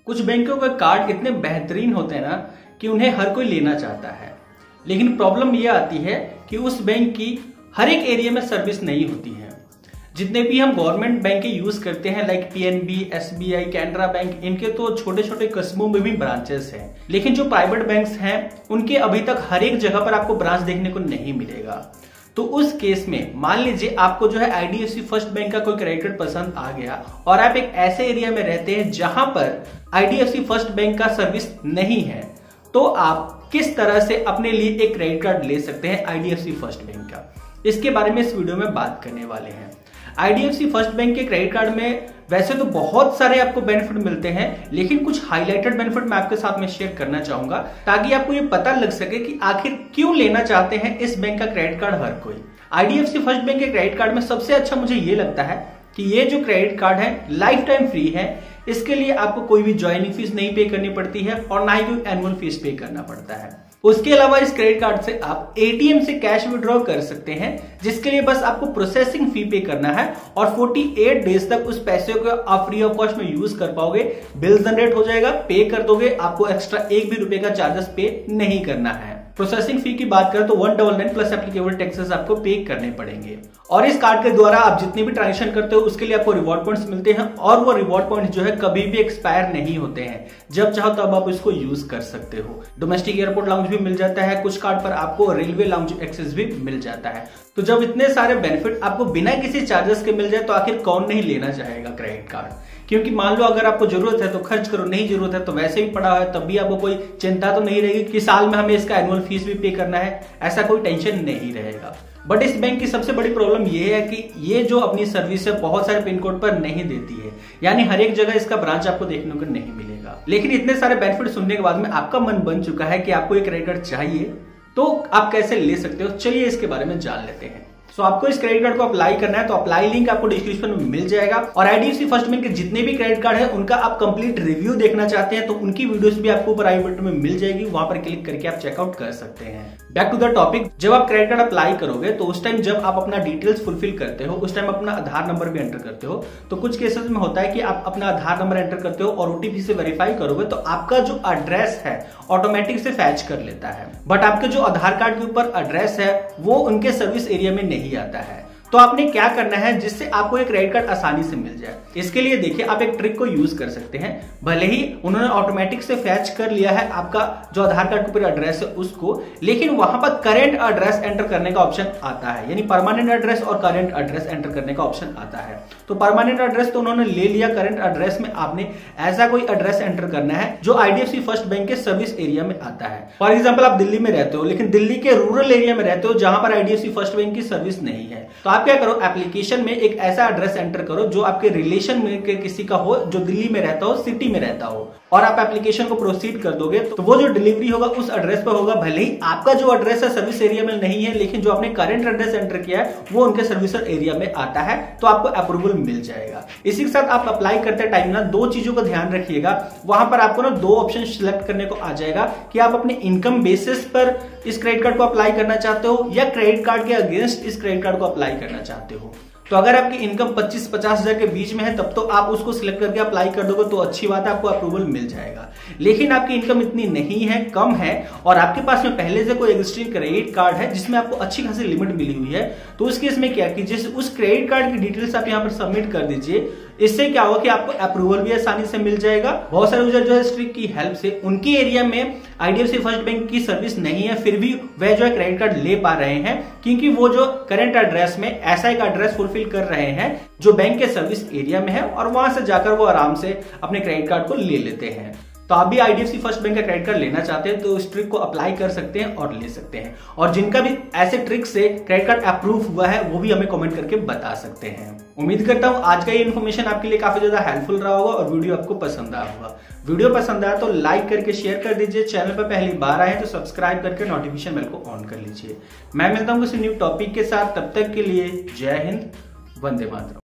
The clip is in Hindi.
कुछ बैंकों के कार्ड इतने बेहतरीन होते हैं ना कि उन्हें हर कोई लेना चाहता है, लेकिन प्रॉब्लम यह आती है कि उस बैंक की हर एक एरिया में सर्विस नहीं होती है। जितने भी हम गवर्नमेंट बैंक यूज करते हैं like PNB, SBI, Canara bank, इनके तो छोटे छोटे कस्बों में भी ब्रांचेस हैं, लेकिन जो प्राइवेट बैंक्स हैं उनके अभी तक हर एक जगह पर आपको ब्रांच देखने को नहीं मिलेगा। तो उस केस में मान लीजिए आपको जो है आईडीएफसी फर्स्ट बैंक का कोई क्रेडिट कार्ड पसंद आ गया और आप एक ऐसे एरिया में रहते हैं जहां पर आईडीएफसी फर्स्ट बैंक का सर्विस नहीं है, तो आप किस तरह से अपने लिए एक क्रेडिट कार्ड ले सकते हैं आईडीएफसी फर्स्ट बैंक का, इसके बारे में इस वीडियो में बात करने वाले हैं। आईडीएफसी फर्स्ट बैंक के क्रेडिट कार्ड में वैसे तो बहुत सारे आपको बेनिफिट मिलते हैं, लेकिन कुछ हाईलाइटेड बेनिफिट मैं आपके साथ में शेयर करना चाहूंगा ताकि आपको ये पता लग सके कि आखिर क्यों लेना चाहते हैं इस बैंक का क्रेडिट कार्ड हर कोई। आईडीएफसी फर्स्ट बैंक के क्रेडिट कार्ड में सबसे अच्छा मुझे ये लगता है कि ये जो क्रेडिट कार्ड है लाइफ टाइम फ्री है। इसके लिए आपको कोई भी ज्वाइनिंग फीस नहीं पे करनी पड़ती है और ना ही कोई एनुअल फीस पे करना पड़ता है। उसके अलावा इस क्रेडिट कार्ड से आप एटीएम से कैश विड्रॉ कर सकते हैं, जिसके लिए बस आपको प्रोसेसिंग फी पे करना है और 48 डेज तक उस पैसे को आप फ्री ऑफ कॉस्ट में यूज कर पाओगे। बिल जनरेट हो जाएगा, पे कर दोगे, आपको एक्स्ट्रा एक भी रुपए का चार्जेस पे नहीं करना है। प्रोसेसिंग फी की बात करें तो 199 प्लस एप्लीकेबल टैक्सेस आपको पे करने पड़ेंगे। और इस कार्ड के द्वारा आप जितने भी ट्रांजेक्शन करते हो उसके लिए आपको रिवॉर्ड पॉइंट्स मिलते हैं और वो रिवॉर्ड पॉइंट्स जो है कभी भी एक्सपायर नहीं होते हैं, जब चाहो तब आप इसको यूज कर सकते हो। डोमेस्टिक एयरपोर्ट लाउंज भी मिल जाता है, कुछ कार्ड पर आपको रेलवे लाउंज एक्सेस भी मिल जाता है। तो जब इतने सारे बेनिफिट आपको बिना किसी चार्जेस के मिल जाए तो आखिर कौन नहीं लेना चाहेगा क्रेडिट कार्ड। क्योंकि मान लो अगर आपको जरूरत है तो खर्च करो, नहीं जरूरत है तो वैसे ही पड़ा है, तब भी आपको कोई चिंता तो नहीं रहेगी कि साल में हमें इसका एनुअल फीस भी पे करना है, ऐसा कोई टेंशन नहीं रहेगा। बट इस बैंक की सबसे बड़ी प्रॉब्लम ये है कि ये जो अपनी सर्विस है बहुत सारे पिन कोड पर नहीं देती है, यानी हर एक जगह इसका ब्रांच आपको देखने को नहीं मिलेगा। लेकिन इतने सारे बेनिफिट सुनने के बाद में आपका मन बन चुका है कि आपको एक क्रेडिट कार्ड चाहिए, तो आप कैसे ले सकते हो, चलिए इसके बारे में जान लेते हैं। तो आपको इस क्रेडिट कार्ड को अप्लाई करना है तो अप्लाई लिंक आपको डिस्क्रिप्शन में मिल जाएगा। और आईडीएफसी फर्स्ट बैंक के जितने भी क्रेडिट कार्ड है उनका आप कंप्लीट रिव्यू देखना चाहते हैं तो उनकी वीडियोस भी आपको ऊपर आई बटन में मिल जाएगी, वहां पर क्लिक करके आप चेकआउट कर सकते हैं। बैक टू द टॉपिक, जब आप क्रेडिट कार्ड अप्लाई करोगे तो उस टाइम जब आप अपना डिटेल्स फुलफिल करते हो उस टाइम अपना आधार नंबर भी एंटर करते हो। तो कुछ केसेस में होता है कि आप अपना आधार नंबर एंटर करते हो और ओटीपी से वेरीफाई करोगे तो आपका जो एड्रेस है ऑटोमेटिक से फैच कर लेता है, बट आपके जो आधार कार्ड के ऊपर एड्रेस है वो उनके सर्विस एरिया में नहीं आता है। तो आपने क्या करना है जिससे आपको एक क्रेडिट कार्ड आसानी से मिल जाए, इसके लिए देखिए आप एक ट्रिक को यूज कर सकते हैं। भले ही उन्होंने ऑटोमेटिक से फैच कर लिया है आपका जो आधार कार्ड के ऊपर एड्रेस है उसको, लेकिन वहां पर करेंट एड्रेस एंटर करने का ऑप्शन आता है, यानी परमानेंट एड्रेस और करेंट एड्रेस एंटर करने का ऑप्शन आता है। तो परमानेंट एड्रेस तो उन्होंने ले लिया, करेंट एड्रेस में आपने ऐसा कोई एड्रेस एंटर करना है जो आईडीएफसी फर्स्ट बैंक के सर्विस एरिया में आता है। फॉर एग्जाम्पल आप दिल्ली में रहते हो लेकिन दिल्ली के रूरल एरिया में रहते हो जहां पर आईडीएफसी फर्स्ट बैंक की सर्विस नहीं है, तो आप क्या करो, एप्लीकेशन में एक ऐसा एड्रेस एंटर करो जो आपके रिलेशन में के किसी का हो जो दिल्ली में रहता हो, सिटी में रहता हो, और आप एप्लीकेशन को प्रोसीड कर दोगे तो वो जो डिलीवरी होगा उस एड्रेस पर होगा। भले ही आपका जो एड्रेस है सर्विस एरिया में नहीं है, लेकिन जो आपने करंट एड्रेस एंटर किया है वो उनके सर्विस एरिया में आता है, तो आपको अप्रूवल मिल जाएगा। इसी के साथ आप अप्लाई करते टाइम ना दो चीजों का ध्यान रखिएगा, वहां पर आपको ना दो ऑप्शन सिलेक्ट करने को आ जाएगा कि आप अपने इनकम बेसिस पर इस क्रेडिट कार्ड को अप्लाई करना चाहते हो या क्रेडिट कार्ड के अगेंस्ट इस क्रेडिट कार्ड को अप्लाई करना चाहते हो। तो अगर आपकी इनकम 25-50 हजार के बीच में है तब तो आप उसको सिलेक्ट करके अप्लाई कर दोगे तो अच्छी बात है, आपको अप्रूवल मिल जाएगा। लेकिन आपकी इनकम इतनी नहीं है, कम है, और आपके पास में पहले से कोई एग्जिस्टिंग क्रेडिट कार्ड है जिसमें आपको अच्छी खासी लिमिट मिली हुई है, तो उस केस में क्या कीजिए, उस क्रेडिट कार्ड की डिटेल्स आप यहाँ पर सबमिट कर दीजिए। इससे क्या होगा कि आपको अप्रूवल भी आसानी से मिल जाएगा। बहुत सारे यूजर जो है इस ट्रिक की हेल्प से उनकी एरिया में आईडीएफसी फर्स्ट बैंक की सर्विस नहीं है, फिर भी वह जो है क्रेडिट कार्ड ले पा रहे हैं क्योंकि वो जो करंट एड्रेस में ऐसा एक एड्रेस फुलफिल कर रहे हैं जो बैंक के सर्विस एरिया में है, और वहां से जाकर वो आराम से अपने क्रेडिट कार्ड को ले लेते हैं। तो आप भी आईडीएफसी फर्स्ट बैंक का क्रेडिट कार्ड लेना चाहते हैं तो इस ट्रिक को अप्लाई कर सकते हैं और ले सकते हैं। और जिनका भी ऐसे ट्रिक से क्रेडिट कार्ड अप्रूव हुआ है वो भी हमें कमेंट करके बता सकते हैं। उम्मीद करता हूं आज का ये इन्फॉर्मेशन आपके लिए काफी ज्यादा हेल्पफुल रहा होगा और वीडियो आपको पसंद आया होगा। वीडियो पसंद आया तो लाइक करके शेयर कर दीजिए, चैनल पर पहली बार आए तो सब्सक्राइब करके नोटिफिकेशन बेल को ऑन कर लीजिए। मैं मिलता हूं किसी न्यू टॉपिक के साथ, तब तक के लिए जय हिंद, वंदे मातरम।